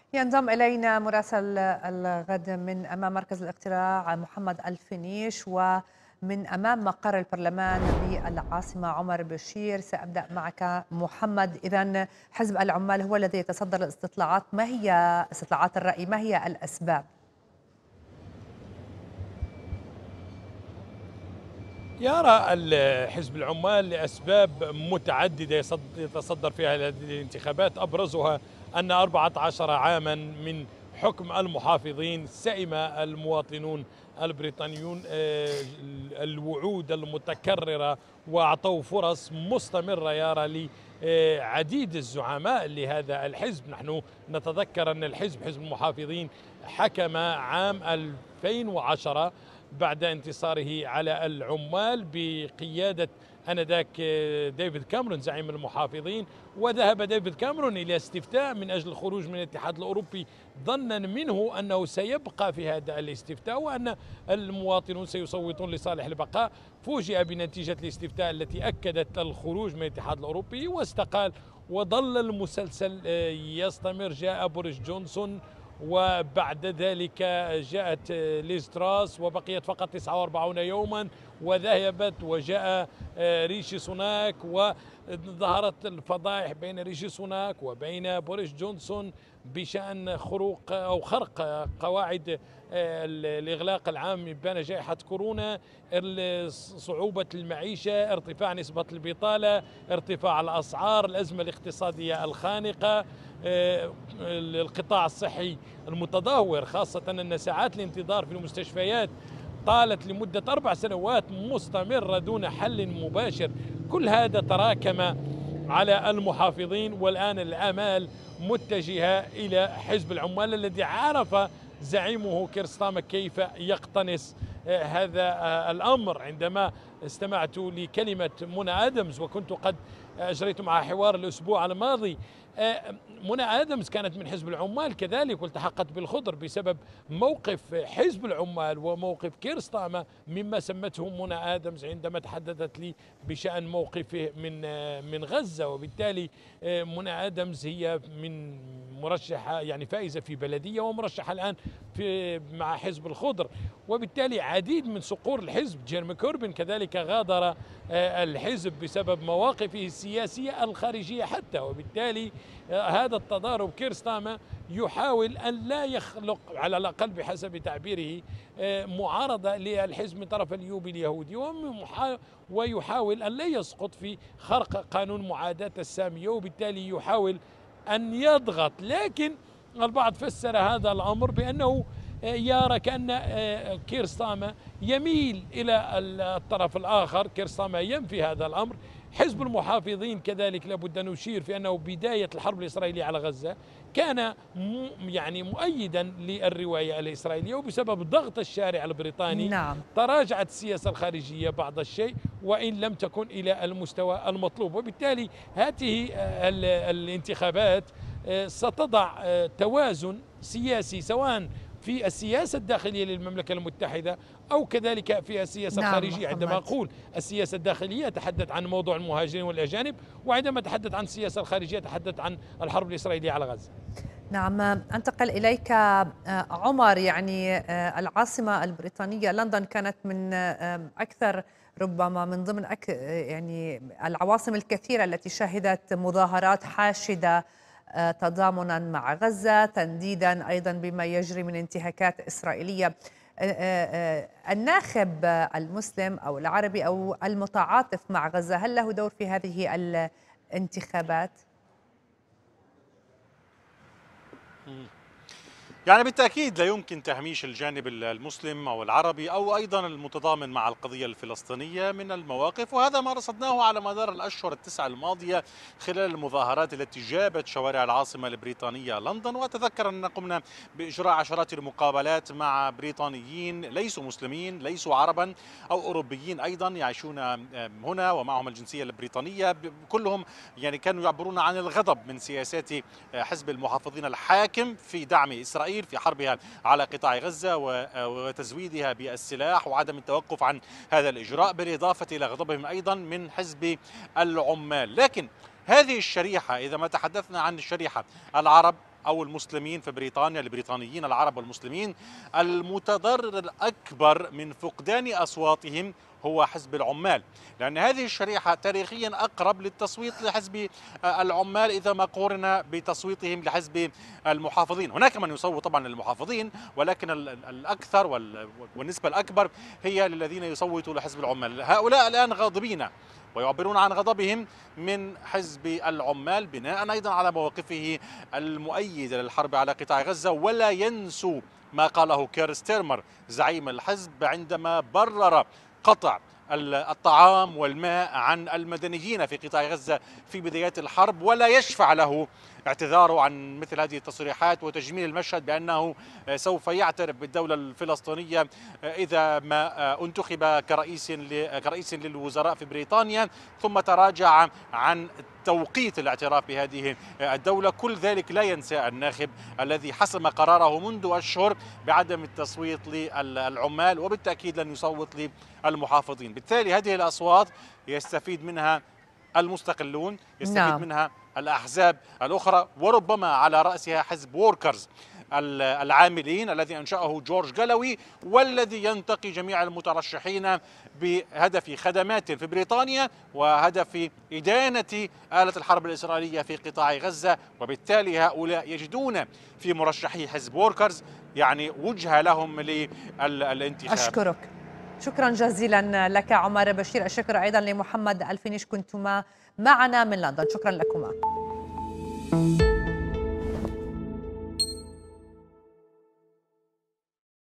ينضم إلينا مراسل الغد من أمام مركز الاقتراع محمد الفنيش، ومن أمام مقر البرلمان بالعاصمة عمر بشير. سأبدأ معك محمد. إذن حزب العمال هو الذي يتصدر الاستطلاعات، ما هي استطلاعات الرأي؟ ما هي الأسباب؟ يرى حزب العمال لأسباب متعددة يتصدر فيها هذه الانتخابات، أبرزها أن 14 عاما من حكم المحافظين سئم المواطنون البريطانيون الوعود المتكررة، وأعطوا فرص مستمرة يرى لعديد الزعماء لهذا الحزب. نحن نتذكر أن حزب المحافظين حكم عام 2010 بعد انتصاره على العمال بقيادة آنذاك ديفيد كاميرون زعيم المحافظين، وذهب ديفيد كاميرون إلى استفتاء من أجل الخروج من الاتحاد الأوروبي، ظنا منه أنه سيبقى في هذا الاستفتاء وأن المواطنون سيصوتون لصالح البقاء. فوجئ بنتيجة الاستفتاء التي أكدت الخروج من الاتحاد الأوروبي واستقال، وظل المسلسل يستمر. جاء بوريس جونسون، وبعد ذلك جاءت ليز تراس وبقيت فقط 49 يوما وذهبت، وجاء ريشي سوناك، وظهرت الفضائح بين ريشي سوناك وبين بوريس جونسون بشأن خرق قواعد الإغلاق العام بين جائحة كورونا، صعوبة المعيشة، ارتفاع نسبة البطالة، ارتفاع الأسعار، الأزمة الاقتصادية الخانقة، القطاع الصحي المتدهور، خاصة أن ساعات الانتظار في المستشفيات طالت لمدة 4 سنوات مستمرة دون حل مباشر. كل هذا تراكم على المحافظين، والآن الآمال متجهة إلى حزب العمال الذي عرف زعيمه كير ستارمر كيف يقتنص هذا الأمر. عندما استمعت لكلمة منى آدمز، وكنت قد أجريت معها حوار الأسبوع الماضي، منى آدمز كانت من حزب العمال كذلك، والتحقت بالخضر بسبب موقف حزب العمال وموقف كير ستارمر مما سمته منى آدمز عندما تحدثت لي بشأن موقفه من غزة. وبالتالي منى آدمز هي من مرشحة يعني فائزة في بلدية ومرشحة الآن مع حزب الخضر، وبالتالي عديد من صقور الحزب. جيرمي كوربين كذلك غادر الحزب بسبب مواقفه السياسية الخارجية حتى. وبالتالي هذا التضارب، كير ستارمر يحاول أن لا يخلق على الأقل بحسب تعبيره معارضة للحزب من طرف اليوبي اليهودي، ويحاول أن لا يسقط في خرق قانون معاداة السامية، وبالتالي يحاول أن يضغط. لكن البعض فسر هذا الأمر بأنه يرى كأن كير ستارمر يميل إلى الطرف الآخر. كير ستارمر ينفي هذا الأمر. حزب المحافظين كذلك لابد أن نشير في أنه بداية الحرب الإسرائيلية على غزة كان يعني مؤيدا للرواية الإسرائيلية، وبسبب ضغط الشارع البريطاني نعم. تراجعت السياسة الخارجية بعض الشيء، وإن لم تكن إلى المستوى المطلوب. وبالتالي هذه الانتخابات ستضع توازن سياسي سواء في السياسة الداخلية للمملكة المتحدة أو كذلك في السياسة نعم الخارجية. عندما محمد. أقول السياسة الداخلية أتحدث عن موضوع المهاجرين والأجانب، وعندما أتحدث عن السياسة الخارجية أتحدث عن الحرب الإسرائيلية على غزة. نعم، أنتقل إليك عمر. يعني العاصمة البريطانية لندن كانت من أكثر، ربما من ضمن يعني العواصم الكثيرة التي شهدت مظاهرات حاشدة تضامنا مع غزة، تنديدا أيضا بما يجري من انتهاكات إسرائيلية. الناخب المسلم أو العربي أو المتعاطف مع غزة، هل له دور في هذه الانتخابات؟ يعني بالتأكيد لا يمكن تهميش الجانب المسلم أو العربي أو أيضا المتضامن مع القضية الفلسطينية من المواقف، وهذا ما رصدناه على مدار الأشهر ال9 الماضية خلال المظاهرات التي جابت شوارع العاصمة البريطانية لندن. وأتذكر أننا قمنا بإجراء عشرات المقابلات مع بريطانيين ليسوا مسلمين، ليسوا عربا أو أوروبيين أيضا يعيشون هنا ومعهم الجنسية البريطانية. كلهم يعني كانوا يعبرون عن الغضب من سياسات حزب المحافظين الحاكم في دعم إسرائيل في حربها على قطاع غزة وتزويدها بالسلاح وعدم التوقف عن هذا الإجراء، بالإضافة إلى غضبهم أيضا من حزب العمال. لكن هذه الشريحة، إذا ما تحدثنا عن الشريحة العرب أو المسلمين في بريطانيا، البريطانيين العرب والمسلمين، المتضرر الأكبر من فقدان أصواتهم هو حزب العمال، لأن هذه الشريحة تاريخيا أقرب للتصويت لحزب العمال إذا ما قورن بتصويتهم لحزب المحافظين. هناك من يصوت طبعا للمحافظين، ولكن الأكثر والنسبة الأكبر هي للذين يصوتوا لحزب العمال. هؤلاء الآن غاضبين ويعبرون عن غضبهم من حزب العمال بناء أيضا على مواقفه المؤيدة للحرب على قطاع غزة، ولا ينسوا ما قاله كير ستيرمر زعيم الحزب عندما برر قطع الطعام والماء عن المدنيين في قطاع غزة في بدايات الحرب، ولا يشفع له اعتذاره عن مثل هذه التصريحات وتجميل المشهد بأنه سوف يعترف بالدولة الفلسطينية إذا ما انتخب كرئيس للوزراء في بريطانيا، ثم تراجع عن توقيت الاعتراف بهذه الدولة. كل ذلك لا ينسى الناخب الذي حسم قراره منذ أشهر بعدم التصويت للعمال، وبالتأكيد لن يصوت للمحافظين. بالتالي هذه الأصوات يستفيد منها المستقلون، يستفيد منها الأحزاب الأخرى، وربما على رأسها حزب ووركرز العاملين الذي أنشأه جورج جالوي، والذي ينتقي جميع المترشحين بهدف خدمات في بريطانيا وهدف إدانة آلة الحرب الإسرائيلية في قطاع غزة. وبالتالي هؤلاء يجدون في مرشحي حزب ووركرز يعني وجهة لهم للانتخاب. أشكرك، شكرا جزيلا لك عمر بشير. الشكر أيضا لمحمد الفينيش، كنتما معنا من لندن. شكرا لكما.